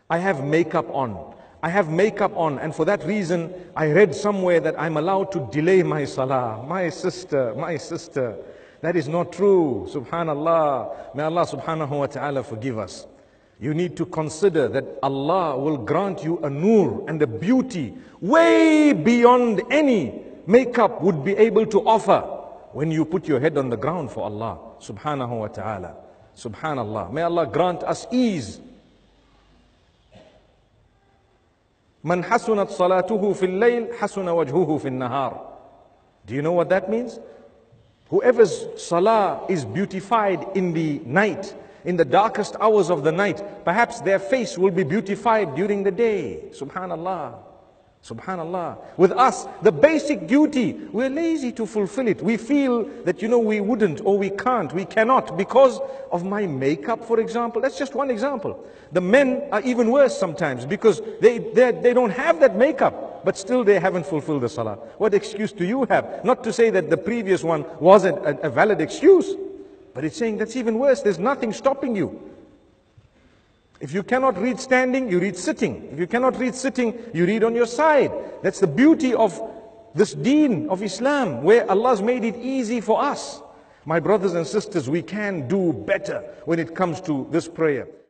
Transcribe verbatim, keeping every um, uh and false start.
I have makeup on. I have makeup on, and for that reason, I read somewhere that I'm allowed to delay my salah. My sister, my sister, that is not true. Subhanallah. May Allah subhanahu wa ta'ala forgive us. You need to consider that Allah will grant you a nur and a beauty way beyond any makeup would be able to offer when you put your head on the ground for Allah subhanahu wa ta'ala. Subhanallah. May Allah grant us ease. Man hasunat salatuhu fil layl, hasuna wajhuhu fil nahar. Do you know what that means? Whoever's salah is beautified in the night, in the darkest hours of the night, perhaps their face will be beautified during the day. Subhanallah. Subhanallah. With us, the basic duty, we're lazy to fulfill it. We feel that, you know, we wouldn't or we can't, we cannot because of my makeup, for example. That's just one example. The men are even worse sometimes because they, they, they don't have that makeup, but still they haven't fulfilled the salah. What excuse do you have? Not to say that the previous one wasn't a, a valid excuse, but it's saying that's even worse. There's nothing stopping you. If you cannot read standing, you read sitting. If you cannot read sitting, you read on your side. That's the beauty of this deen of Islam, where Allah's made it easy for us. My brothers and sisters, we can do better when it comes to this prayer.